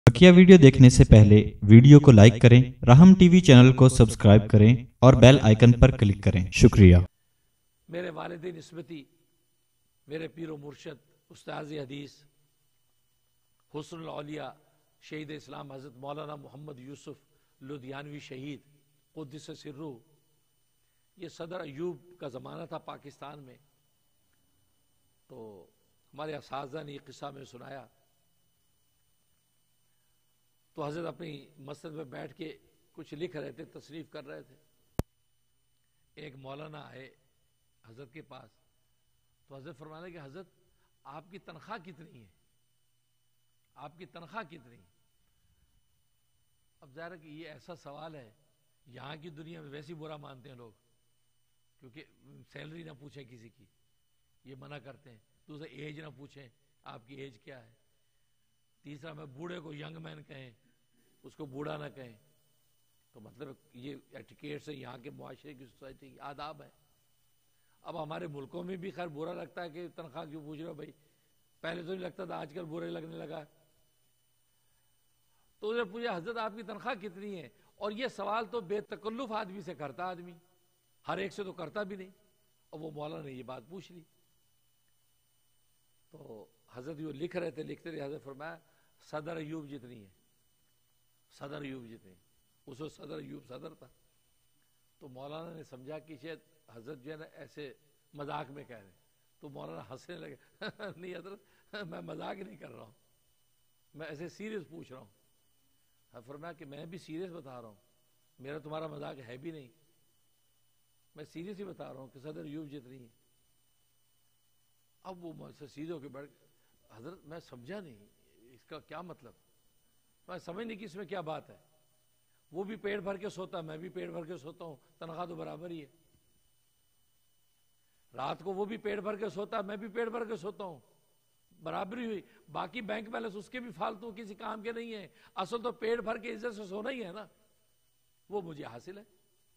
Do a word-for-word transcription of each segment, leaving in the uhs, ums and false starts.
बकिया video देखने से पहले वीडियो को लाइक करें, राहम टीवी चैनल को सब्सक्राइब करें और बेल आइकन पर क्लिक करें। शुक्रिया। मेरे वालिद निस्बती मेरे पीरो मुर्शद उस्ताद हदीस हुस्नुल औलिया शहीद इस्लाम हज़रत मौलाना मोहम्मद यूसुफ लुधियानवी शहीद कुद्दस सिर्रू, ये सदर अयूब का ज़माना था पाकिस्तान में। तो हमारे असाज़ा ने ये किस्सा में सुनाया। तो हज़रत अपनी मस्जिद में बैठ के कुछ लिख रहे थे, तशरीफ़ कर रहे थे। एक मौलाना आए हज़रत के पास। तो हज़रत फरमाने कि हज़रत आपकी तनख्वाह कितनी है, आपकी तनख्वाह कितनी है? अब ज़ाहिर है कि ये ऐसा सवाल है, यहाँ की दुनिया में वैसे ही बुरा मानते हैं लोग, क्योंकि सैलरी ना पूछें किसी की, ये मना करते हैं। दूसरा एज ना पूछें, आपकी एज क्या है। तीसरा मैं बूढ़े को यंग मैन कहें, उसको बूढ़ा ना कहें। तो मतलब ये एटिकेट्स है, यहाँ के मुआशरे की सोसाइटी की आदाब है। अब हमारे मुल्कों में भी खैर बुरा लगता है कि तनख्वाह क्यों पूछ रहे हो भाई, पहले तो नहीं लगता था, आजकल बुरे लगने लगा। तो उसने पूछा हजरत आपकी तनख्वाह कितनी है? और ये सवाल तो बेतकल्लुफ आदमी से करता आदमी, हर एक से तो करता भी नहीं। और वो मौलाना ने ये बात पूछ ली। तो हजरत ये लिख रहे थे, लिखते थे, हजरत फरमाया सदर अयूब जितनी है, सदर अयूब जितनी। उस वक्त सदर अयूब सदर था। तो मौलाना ने समझा कि शायद हजरत जो है ना ऐसे मजाक में कह रहे। तो मौलाना हंसने लगे नहीं हजरत, मैं मजाक नहीं कर रहा हूँ, मैं ऐसे सीरियस पूछ रहा हूँ। फरमाया कि मैं भी सीरियस बता रहा हूँ, मेरा तुम्हारा मजाक है भी नहीं, मैं सीरियस ही बता रहा हूँ कि सदर अयूब जितनी है। अब वो मुझसे सीधे होकर बैठ, हजरत मैं समझा नहीं इसका क्या मतलब, मैं समझ नहीं कि इसमें क्या बात है। वो भी पेट भर के सोता, मैं भी पेट भर के सोता हूँ, तनख्वाह तो बराबर ही है। रात को वो भी पेट भर के सोता, मैं भी पेट भर के सोता हूँ, बराबरी हुई। बाकी बैंक बैलेंस उसके भी फालतू किसी काम के नहीं है, असल तो पेट भर के इज्जत से सोना ही है ना, वो मुझे हासिल है।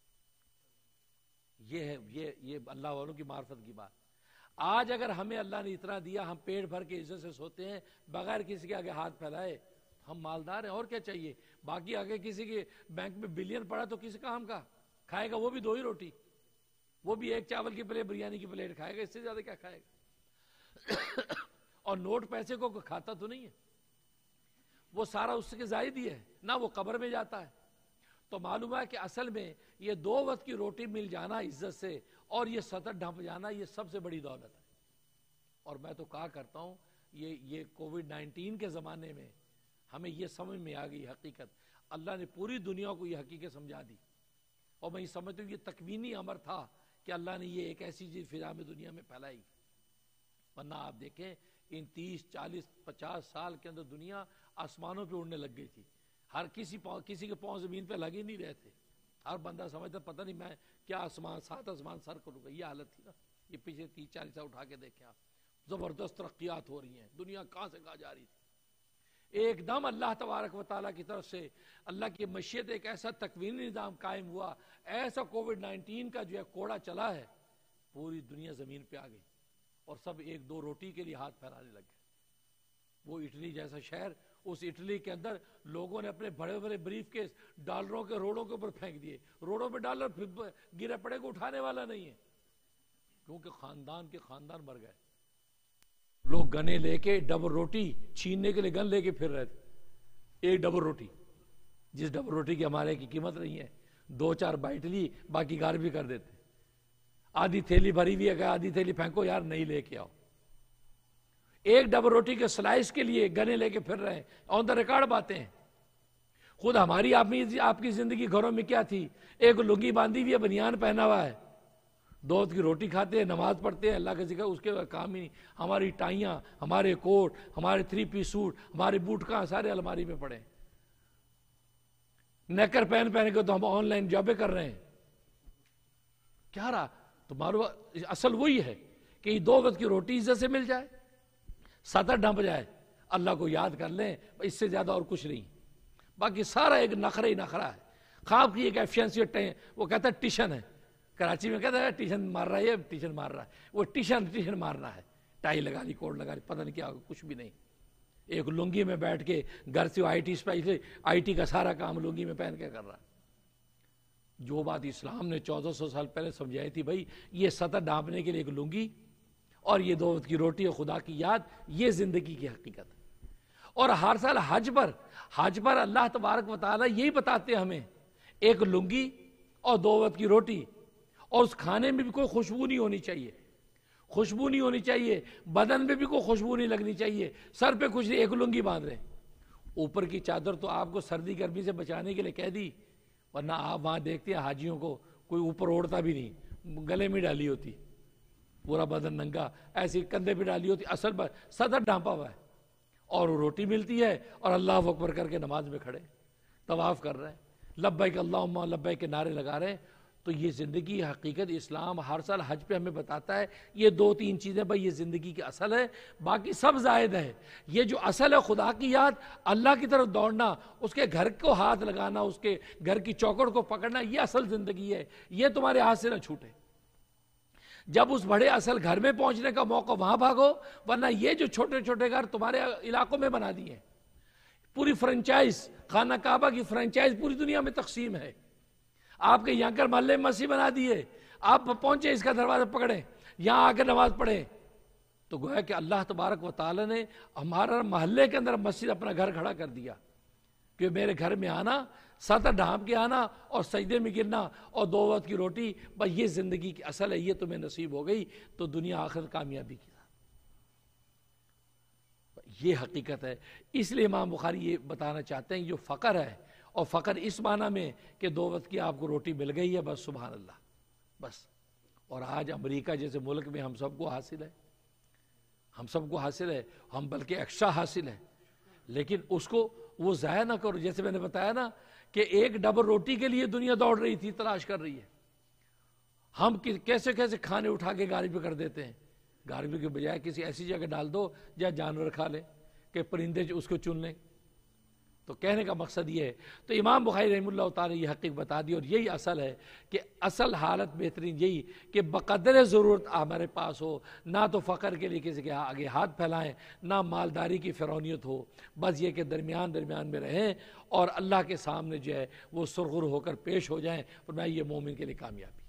ये है ये ये अल्लाह वालों की मार्फत की बात। आज अगर हमें अल्लाह ने इतना दिया, हम पेट भर के इज्जत से सोते हैं बगैर किसी के आगे हाथ फैलाए, हम मालदार हैं, और क्या चाहिए। बाकी आगे किसी के बैंक में बिलियन पड़ा तो किसी काम का खाएगा, वो भी दो ही रोटी, वो भी एक चावल की प्लेट बिरयानी की प्लेट खाएगा, इससे ज्यादा क्या खाएगा। और नोट पैसे को खाता तो नहीं है, वो सारा उसके जायद ही है ना, वो कब्र में जाता है। तो मालूम है कि असल में ये दो वक्त की रोटी मिल जाना इज्जत से, और ये सतर ढंप जाना, ये सबसे बड़ी दौलत है। और मैं तो कहा करता हूं, ये ये कोविड नाइन्टीन के ज़माने में हमें ये समझ में आ गई हकीकत। अल्लाह ने पूरी दुनिया को ये हकीकत समझा दी। और मैं ये समझता हूँ ये तकवीनी अमर था कि अल्लाह ने ये एक ऐसी चीज़ फिजा में दुनिया में फैलाई। वरना आप देखें इन तीस चालीस पचास साल के अंदर दुनिया आसमानों पर उड़ने लग गई थी। हर किसी किसी के पाँव ज़मीन पर लगे नहीं रहे थे। हर बंदा समझता पता नहीं मैं क्या आसमान सात आसमान सर करूँगा, ये हालत थी ना। ये पिछले तीस चालीस साल उठा के देखें आप, ज़बरदस्त तरक्यात हो रही हैं, दुनिया कहाँ से कहाँ जा रही थी। एकदम अल्लाह तबारक व तआला की तरफ से अल्लाह की मशीयत एक ऐसा तकवीनी निज़ाम कायम हुआ, ऐसा कोविड नाइन्टीन का जो है कोड़ा चला है, पूरी दुनिया ज़मीन पे आ गई और सब एक दो रोटी के लिए हाथ फैलाने लग गए। वो इटली जैसा शहर, उस इटली के अंदर लोगों ने अपने बड़े बड़े ब्रीफ केस डॉलरों के रोडों के ऊपर फेंक दिए। रोडों पे डॉलर गिरे पड़े को उठाने वाला नहीं है, क्योंकि खानदान के खानदान मर गए। लोग गने लेके डबल रोटी छीनने के लिए गन लेके फिर रहे थे। एक डबल रोटी, जिस डबल रोटी की हमारे की कीमत नहीं है, दो चार बाइट ली, बाकी गार भी कर देते। आधी थैली भरी हुई है, आधी थैली फेंको यार, नहीं लेके आओ। एक डबल रोटी के स्लाइस के लिए गने लेके फिर रहे हैं, ऑन द रिकॉर्ड बातें हैं। खुद हमारी आपकी आपकी जिंदगी घरों में क्या थी, एक लुंगी बांधी हुई है, बनियान पहना हुआ है, दो वक्त की रोटी खाते हैं, नमाज पढ़ते हैं, अल्लाह का जिक्र, उसके काम ही नहीं। हमारी टाइयां, हमारे कोट, हमारे थ्री पीस सूट, हमारे बूट कहाँ, सारे अलमारी में पड़े। नेकर पहन पहन के तो हम ऑनलाइन जॉबें कर रहे हैं। क्या रहा तो मालूम, असल वही है कि दो वक्त की रोटी इज्जत से मिल जाए, सतर ढंप जाए, अल्लाह को याद कर लें, इससे ज्यादा और कुछ नहीं। बाकी सारा एक नखरा ही नखरा है। खाब की एक एफिशिएंसी, वो कहता है टिशन है, कराची में कहता है टिशन मार रहा है, ये टिशन मार रहा है, वो टिशन टिशन मारना है, टाई लगा ली, कोट लगा ली, पता नहीं क्या, कुछ भी नहीं। ایک لنگی میں بیٹھ کے گھر سے IT specially IT کا سارا کام لنگی میں پہن کے کر رہا ہے۔ جو بات اسلام نے چودہ سو سال پہلے سمجھائی تھی، بھائی یہ سطح ڈھانپنے کے لیے ایک لنگی اور یہ دو وقت کی روٹی اور خدا کی یاد، یہ زندگی کی حقیقت ہے۔ اور ہر سال حج پر حج پر اللہ تبارک و تعالیٰ یہی بتاتے ہیں ہمیں، ایک لنگی اور دو وقت کی روٹی، اور اس کھانے میں بھی کوئی خوشبو نہیں ہونی چاہیے، خوشبو نہیں ہونی چاہیے، بدن میں بھی کوئی خوشبو نہیں لگنی چاہیے، سر پہ کچھ نہیں، ایک لنگی باندھ رہے، اوپر کی چادر تو آپ کو سردی گرمی سے بچانے کے لیے کہہ دی، ورنہ آپ وہاں دیکھتے ہیں حاجیوں کو کوئی اوپر اوڑھتا بھی نہیں، گلے میں ڈالی ہوتی، پورا بدن ننگا، ایسی کندھے پہ ڈالی ہوتی، اصل پر صدر ڈھانپا ہوا ہے، اور وہ روٹی ملتی ہے اور اللہ اکبر کر کے نماز میں کھڑے طواف کر رہے ہیں، لبیک اللہم لبیک کے نعرے لگا رہے ہیں۔ تو یہ زندگی حقیقت اسلام ہر سال حج پہ ہمیں بتاتا ہے، یہ دو تین چیزیں بھائی یہ زندگی کی اصل ہے، باقی سب زائد ہے۔ یہ جو اصل ہے خدا کی یاد، اللہ کی طرف دوڑنا، اس کے گھر کو ہاتھ لگانا، اس کے گھر کی چوکڑ کو پکڑنا، یہ اصل زندگی ہے، یہ تمہارے ہاتھ سے نہ چھوٹے۔ جب اس بڑے اصل گھر میں پہنچنے کا موقع وہاں بھاگو، ورنہ یہ جو چھوٹے چھوٹے گھر تمہارے علاقوں میں بنا دیے ہیں، پوری فرنچائز خانہ کعبہ کی فرنچائز پوری دنیا میں تقسیم ہے، آپ کے یہاں کر محلے میں مسجد بنا دیے، آپ پہنچے اس کا دروازہ پکڑیں، یہاں آ کر نماز پڑھیں، تو گویا کہ اللہ تبارک و تعالی نے ہمارا محلے کے اندر مسجد اپنا گھر کھڑا کر دیا کہ میرے گھر میں آنا، سطح ڈھانپ کے آنا اور سجدے میں گرنا اور دو وقت کی روٹی، بس یہ زندگی کی اصل ہے، یہ تمہیں نصیب ہو گئی تو دنیا آخرت کامیابی کی، یہ حقیقت ہے۔ اس لیے امام بخاری یہ بتانا چاہتے ہیں جو فقر ہے، اور فقر اس معنی میں کہ دو وقت کی آپ کو روٹی مل گئی ہے، بس سبحان اللہ بس۔ اور آج امریکہ جیسے ملک میں ہم سب کو حاصل ہے، ہم سب کو حاصل ہے، ہم بلکہ ایکسٹرا حاصل ہے، لیکن اس کو وہ ضائع نہ کرو۔ جیسے میں نے بتایا نا کہ ایک ڈبل روٹی کے لیے دنیا دوڑ رہی تھی، تلاش کر رہی ہے، ہم کیسے کیسے کھانے اٹھا کے گاڑی پہ کر دیتے ہیں، گاڑی پہ کے بجائے کسی ایسی جگہ ڈال دو جہاں جانور کھا لیں، کہ پرندے اس کو چن لیں۔ تو کہنے کا مقصد یہ ہے، تو امام بخاری رحمہ اللہ تعالی یہ حقیقت بتا دی، اور یہی اصل ہے کہ اصل حالت بہترین یہی کہ بقدر ضرورت ہمارے پاس ہو، نہ تو فقر کے لیے کسی کے آگے ہاتھ پھیلائیں، نہ مالداری کی فرونیت ہو، بس یہ کہ درمیان درمیان میں رہیں اور اللہ کے سامنے جو ہے وہ سرخر ہو کر پیش ہو جائیں، فرمایا یہ مومن کے لیے کامیابی۔